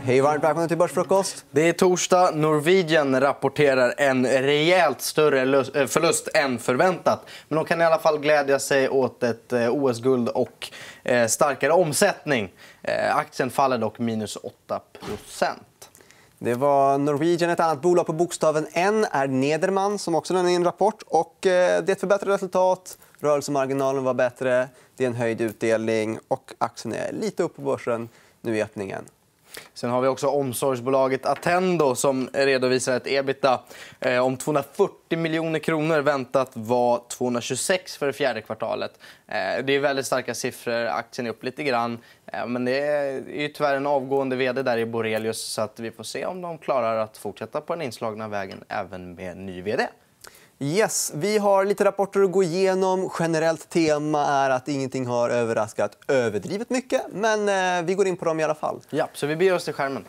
Hej och varmt välkomna till Börsfrukost. Det är torsdag. Norwegian rapporterar en rejält större förlust än förväntat. Men de kan i alla fall glädja sig åt ett OS-guld och starkare omsättning. Aktien faller dock minus 8%. Det var Norwegian, ett annat bolag på bokstaven N är Nederman som också lämnade in en rapport. Och det är ett förbättrat resultat, rörelsemarginalen var bättre, det är en höjd utdelning och aktien är lite upp på börsen nu i öppningen. Sen har vi också omsorgsbolaget Attendo som redovisar ett ebitda om 240 miljoner kronor, väntat var 226 för det fjärde kvartalet. Det är väldigt starka siffror, aktien är upp lite grann. Men det är ju tyvärr en avgående vd där i Borelius så att vi får se om de klarar att fortsätta på den inslagna vägen även med ny vd. Yes, vi har lite rapporter att gå igenom. Generellt tema är att ingenting har överraskat överdrivet mycket, men vi går in på dem i alla fall. Ja, så vi beger oss till skärmen.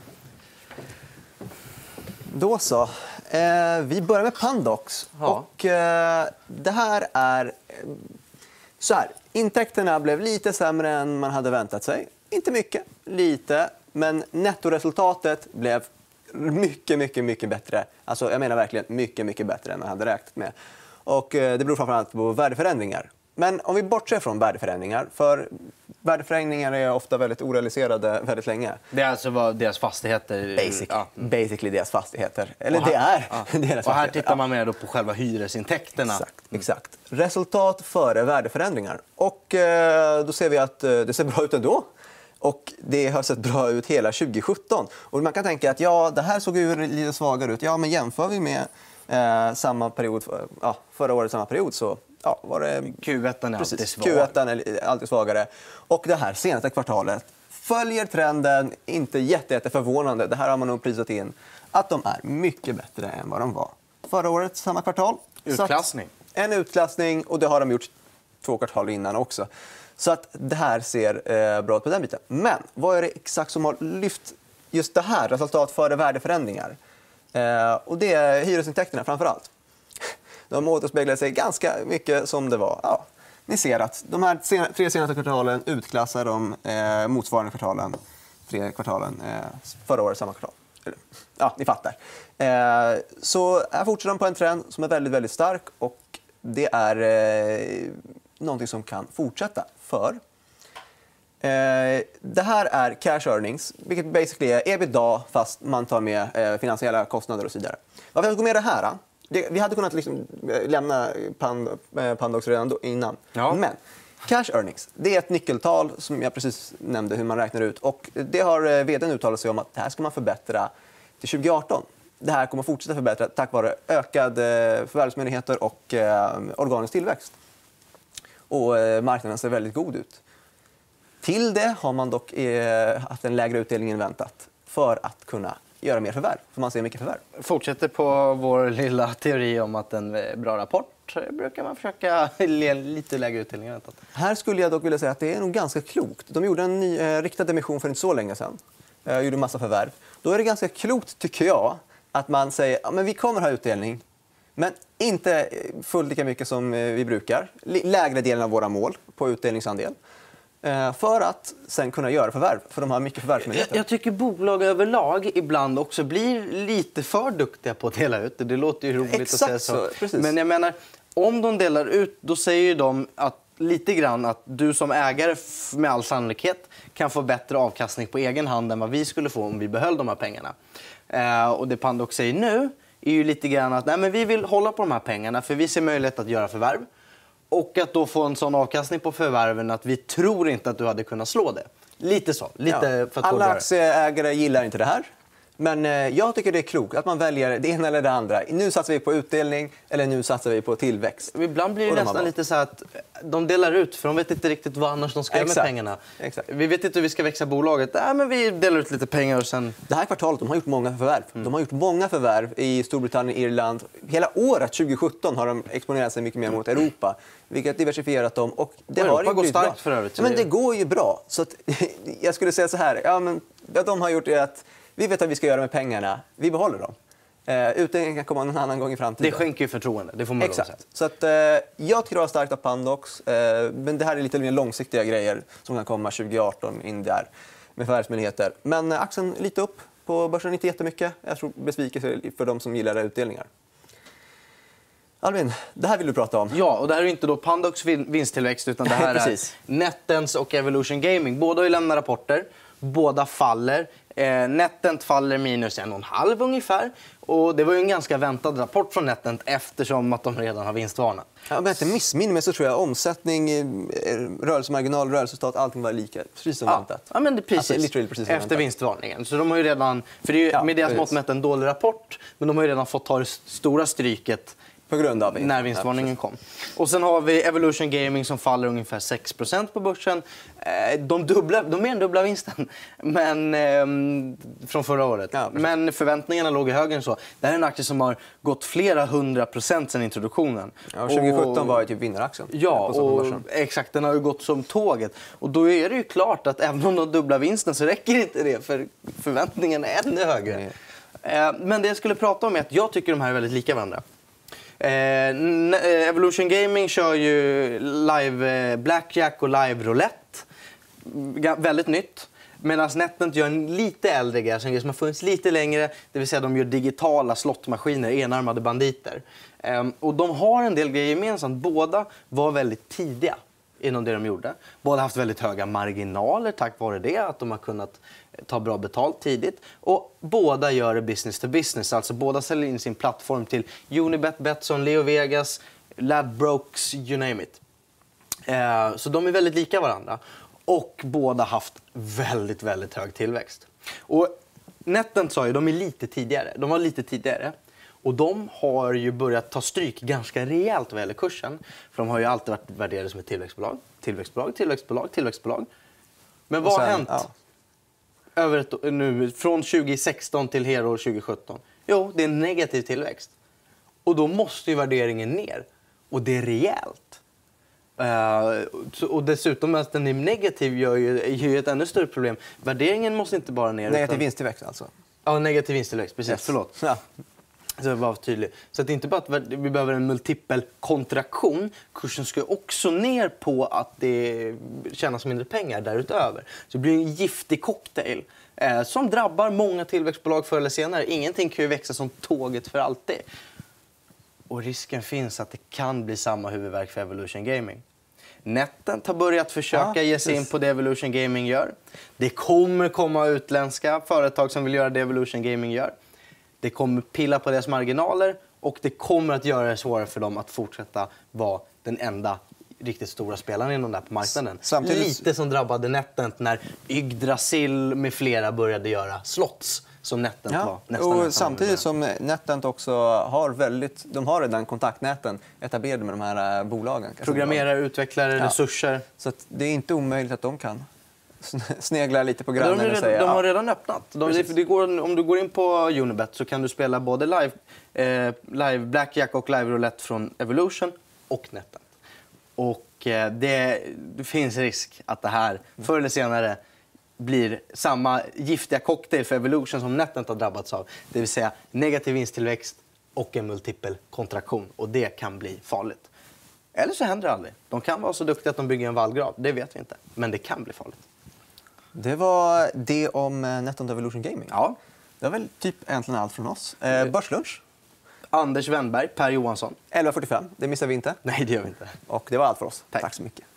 Då så. Vi börjar med Pandox. Ja. Och det här är så här. Intäkterna blev lite sämre än man hade väntat sig. Inte mycket, lite, men nettoresultatet blev mycket bättre. Alltså jag menar verkligen mycket bättre än man hade räknat med. Och det beror framförallt på värdeförändringar. Men om vi bortser från värdeförändringar, för värdeförändringar är ofta väldigt orealiserade väldigt länge. Det är alltså vad deras fastigheter... Basically deras fastigheter. Eller det är deras fastigheter. Och här tittar man mer då på själva hyresintäkterna. Exakt. Resultat före värdeförändringar. Och då ser vi att det ser bra ut ändå. Och det har sett bra ut hela 2017. Och man kan tänka att ja, det här såg ju lite svagare ut. Ja, men jämför vi med samma period, förra året samma period så var det... Q1 är alltid svag. Q1 är alltid svagare. Och det här senaste kvartalet följer trenden, inte jätteförvånande. Det här har man nog prisat in att de är mycket bättre än vad de var förra året samma kvartal. Utklassning. En utklassning, och det har de gjort 2 kvartal innan också. Så att det här ser bra ut på den biten. Men vad är det exakt som har lyft just det här resultat före värdeförändringar? Och det är hyresintäkterna framför allt. De återspeglar sig ganska mycket som det var. Ja, ni ser att de här 3 senaste kvartalen utklassar de motsvarande kvartalen, 3 kvartalen förra året samma kvartal. Ja, ni fattar. Så här fortsätter de på en trend som är väldigt stark, och det är någonting som kan fortsätta för. Det här är cash earnings, vilket basically är ebitda fast man tar med finansiella kostnader och så vidare. Varför jag går med det här? Vi hade kunnat lämna Pandox redan innan. Ja. Men cash earnings, det är ett nyckeltal som jag precis nämnde hur man räknar ut. Och det har vdn uttalat sig om att det här ska man förbättra till 2018. Det här kommer fortsätta förbättra tack vare ökad förvärvsmöjligheter och organisk tillväxt. Och marknaden ser väldigt god ut. Till det har man dock haft en lägre utdelning än väntat för att kunna göra mer förvärv. För man ser mycket förvärv. Fortsätter på vår lilla teori om att en bra rapport brukar man försöka lite lägre utdelning än väntat. Här skulle jag dock vilja säga att det är nog ganska klokt. De gjorde en ny riktad emission för inte så länge sedan. Gjorde massa förvärv. Då är det ganska klokt, tycker jag, att man säger att vi kommer ha utdelning. Men inte fullt lika mycket som vi brukar. Lägre delen av våra mål på utdelningsandel. För att sen kunna göra förvärv. För de har mycket förvärvsmöjligheter. Jag tycker bolag överlag ibland också blir lite för duktiga på att dela ut. Det låter ju roligt Exakt att säga så. Precis. Men jag menar, om de delar ut, då säger ju de att lite grann att du som ägare med all sannolikhet kan få bättre avkastning på egen hand än vad vi skulle få om vi behöll de här pengarna. Och det Pandox säger nu är ju lite grann att men vi vill hålla på de här pengarna för vi ser möjlighet att göra förvärv. Och att då få en sån avkastning på förvärven att vi tror inte att du hade kunnat slå det. Lite så. För att alla aktieägare gillar inte det här. Men jag tycker det är klokt att man väljer det ena eller det andra. Nu satsar vi på utdelning eller nu satsar vi på tillväxt. Ibland blir det nästan lite så att de delar ut för de vet inte riktigt vad annars de ska göra med pengarna. Exakt. Vi vet inte hur vi ska växa bolaget. Men vi delar ut lite pengar och sen... Det här kvartalet de har gjort många förvärv. De har gjort många förvärv i Storbritannien, Irland. Hela året 2017 har de exponerat sig mycket mer mot Europa. Vilket diversifierat dem. Och det Europa har går starkt för övrigt. Men det går ju bra. Så att, jag skulle säga så här. Vad de har gjort är att vi vet att vi ska göra med pengarna. Vi behåller dem. Utdelningen kan komma någon annan gång i framtiden. Det skänker ju förtroende. Det får man Exakt. säga. Så att, jag tycker det var starkt av Pandox. Men det här är lite mer långsiktiga grejer som kan komma 2018 in där. med förvärvsmöjligheter. Men aktien lite upp på börsen, inte jättemycket. Jag tror besvikelse för de som gillar utdelningar. Albin, det här vill du prata om. Ja, och det här är inte då Pandox vinsttillväxt utan det här är NetEnt och Evolution Gaming. Båda har ju lämnat rapporter. Båda faller. NetEnt faller minus 1,5 ungefär. Och det var ju en ganska väntad rapport från NetEnt eftersom att de redan har vinstvarnat. Ja, om jag inte missminner mig så tror jag omsättning, rörelsemarginal, rörelseresultat, allting var lika. Precis som väntat. Ja, men det precis. Alltså, precis som efter vinstvarningen. Så de har ju redan, för det är ju med deras mått mätt en dålig rapport, men de har ju redan fått ta det stora stryket på grund av när vinstvarningen kom. Och sen har vi Evolution Gaming som faller ungefär 6% på börsen. De mer än dubbla vinsten från förra året. Ja, men förväntningarna låg högre än så. Det här är en aktie som har gått flera 100% sedan introduktionen. Ja, 2017 var ju typ vinnaraktien. Ja, och exakt. Den har ju gått som tåget. Och då är det ju klart att även om de dubblar vinsten så räcker inte det för förväntningarna är ännu högre. Men det jag skulle prata om är att jag tycker de här är väldigt lika varandra. Evolution Gaming kör ju live blackjack och live roulette. Väldigt nytt. Medan NetEnt gör en lite äldre grej som har funnits lite längre. Det vill säga de gör digitala slottmaskiner, enarmade banditer. Och de har en del grejer gemensamt. Båda var väldigt tidiga inom det de gjorde. Båda har haft väldigt höga marginaler tack vare det. Att de har kunnat ta bra betalt tidigt. Och båda gör det business to business. Alltså båda säljer in sin plattform till Unibet, Betsson, Leo Vegas, Ladbrokes, you name it. Så de är väldigt lika varandra. Och båda haft väldigt, väldigt hög tillväxt. Och NetEnt sa ju, de är lite tidigare. De var lite tidigare. Och de har ju börjat ta stryk ganska rejält vad gäller kursen. För de har ju alltid varit värderade som ett tillväxtbolag. Tillväxtbolag. Men vad har hänt? Ja. Nu, från 2016 till hela år 2017. Jo, det är en negativ tillväxt. Och då måste ju värderingen ner. Och det är rejält. Och dessutom att den är negativ gör ju ett ännu större problem. Värderingen måste inte bara ner. Negativ vinsttillväxt alltså? Ja, negativ vinsttillväxt. Precis, yes. Förlåt. Ja. Så det var tydligt. Så det är inte bara att vi behöver en multipel kontraktion. Kursen ska också ner på att det tjänas mindre pengar därutöver. Så det blir en giftig cocktail som drabbar många tillväxtbolag förr eller senare. Ingenting kan ju växa som tåget för alltid. Och risken finns att det kan bli samma huvudvärk för Evolution Gaming. NetEnt har börjat försöka ge sig in på det Evolution Gaming gör. Det kommer komma utländska företag som vill göra det Evolution Gaming gör. Det kommer pilla på deras marginaler och det kommer att göra det svårare för dem att fortsätta vara den enda riktigt stora spelaren inom där på marknaden. Samtidigt... Lite som drabbade NetEnt när Yggdrasil med flera började göra slots som NetEnt var. Och samtidigt som NetEnt också har redan kontaktnäten etablerade med de här bolagen. Programmerare, utvecklare, resurser. Så att det är inte omöjligt att de kan snegla lite på grannen och säga... De har redan öppnat. Om du går in på Unibet så kan du spela både live blackjack och live roulette från Evolution och NetEnt. Och det finns risk att det här förr eller senare blir samma giftiga cocktail för Evolution som NetEnt har drabbats av. Det vill säga negativ vinsttillväxt och en multipel kontraktion. Och det kan bli farligt. Eller så händer det aldrig. De kan vara så duktiga att de bygger en vallgrav. Det vet vi inte. Men det kan bli farligt. Det var det om NetEnt Evolution Gaming. Ja. Det var väl typ egentligen allt från oss. Börslunch. Anders Wennberg, Per Johansson. 11:45. Det missar vi inte. Nej, det gör vi inte. Och det var allt för oss. Tack så mycket.